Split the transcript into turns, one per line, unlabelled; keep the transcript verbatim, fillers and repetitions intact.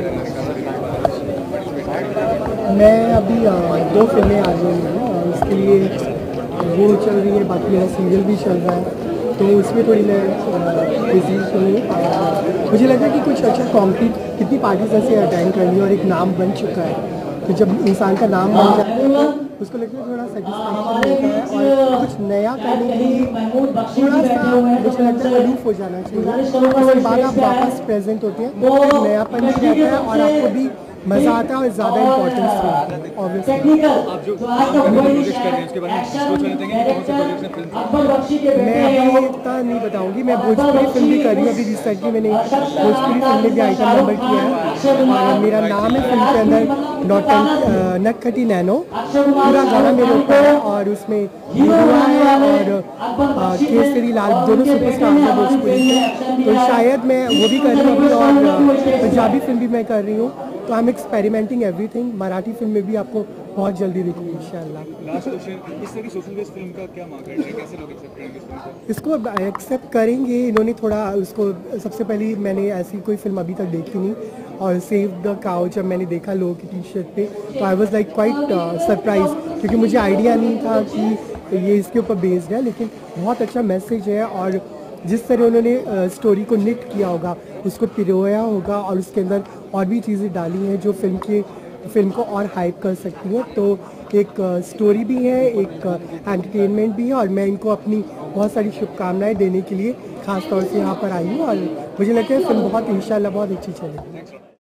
मैं अभी दो फिल्में आ रही हूँ और उसके लिए वो चल रही है, बाकी मेरा सीरियल भी चल रहा है, तो उसमें थोड़ी मैं बिजी हूँ। मुझे लगा कि कुछ अच्छा कॉम्प्लीट कितनी पार्टीज ऐसे अटेंड कर ली और एक नाम बन चुका है, तो जब इंसान का नाम बन जाता है उसको लगता है थोड़ा सेटिस्फैक्शन होता है और कुछ नया करने के लिए थोड़ा सा मुझे लगता है अलूफ हो जाना चाहिए। उसके बाद आप वापस प्रेजेंट होते हैं तो एक नयापन भी रहता है और आपको भी मज़ा आता है और ज़्यादा इम्पोर्टेंस होता है ऑब्वियसली।
आप जो प्रोजेक्ट कर रहे हैं उसके बारे में सोच रहे थे कि कौन से प्रोजेक्ट में फिल्म
मैं अभी इतना नहीं बताऊंगी। मैं भोजपुरी फिल्म भी कर रही हूँ, अभी रिसेंटली मैंने भोजपुरी फिल्म में भी आइटम नंबर किया है और मेरा नाम है फिल्म के अंदर नौटंक नटखटी नैनो। पूरा गाना मेरे ऊपर है और उसमें गुरुआ है और केसरी लाल दोनों सुपरस्टार हैं भोजपुरी के, तो शायद मैं वो भी कर रही हूँ अभी और पंजाबी फिल्म भी मैं कर रही हूँ। तो I am experimenting everything. Marathi film में भी आपको बहुत जल्दी दिखूंगी इंशाल्लाह।
लास्ट क्वेश्चन, इस तरह की सोशल बेस्ड फिल्म का क्या मार्केट है, कैसे लोग एक्सेप्ट करेंगे इस फिल्म को?
इसको एक्सेप्ट करेंगे इन्होंने थोड़ा उसको, सबसे पहले मैंने ऐसी कोई फिल्म अभी तक देखी नहीं और सेव द काउ जब मैंने देखा लोगों की टी शर्ट पे तो I was like quite surprise, क्योंकि मुझे आइडिया नहीं था कि ये इसके ऊपर बेस्ड है, लेकिन बहुत अच्छा मैसेज है और जिस तरह उन्होंने स्टोरी को निट किया होगा, उसको पिरोया होगा और उसके अंदर और भी चीज़ें डाली हैं जो फिल्म के फिल्म को और हाइप कर सकती हैं। तो एक स्टोरी भी है, एक एंटरटेनमेंट भी है और मैं इनको अपनी बहुत सारी शुभकामनाएं देने के लिए ख़ास तौर से यहाँ पर आई हूँ और मुझे लगता है फिल्म बहुत इंशाल्लाह बहुत अच्छी चलेगी।